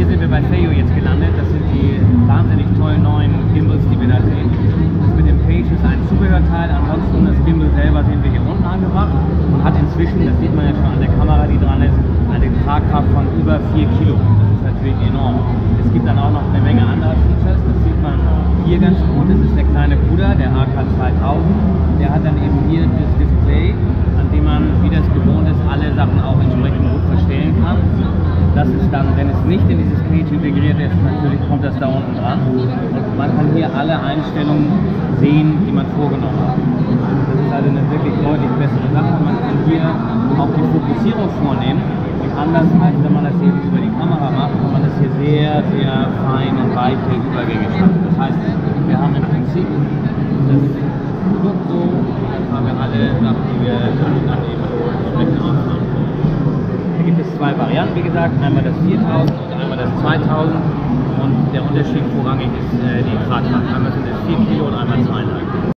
Hier sind wir bei Feio jetzt gelandet. Das sind die wahnsinnig tollen neuen Gimbals, die wir da sehen. Das mit dem Page ist ein Zubehörteil. Ansonsten das Gimbal selber sehen wir hier unten angebracht und hat inzwischen, das sieht man ja schon an der Kamera, die dran ist, eine Tragkraft von über 4 Kilo. Das ist natürlich enorm. Es gibt dann auch noch eine Menge anderer Features. Das sieht man hier ganz gut. Das ist der kleine Bruder, der AK2000. Der hat dann eben hier das Display, an dem man, wie das gewohnt ist, alle Sachen auch entsprechend gut verstellen kann. Das ist dann, wenn es nicht in dieses Cage integriert ist, natürlich kommt das da unten dran. Und man kann hier alle Einstellungen sehen, die man vorgenommen hat. Das ist also eine wirklich deutlich bessere Sache. Man kann hier auch die Fokussierung vornehmen. Und anders als wenn man das eben über die Kamera macht, kann man das hier sehr, sehr fein und weiche Übergänge schaffen. Das heißt, wir haben im Prinzip das Produkt so, dann haben wir alle Sachen, die wir dann eben entsprechend ausmachen. Hier gibt es zwei Varianten, wie gesagt, einmal das 4000 und einmal das 2000 und der Unterschied vorrangig ist die Tragkraft. Einmal sind es 4 Kilo und einmal 2,5.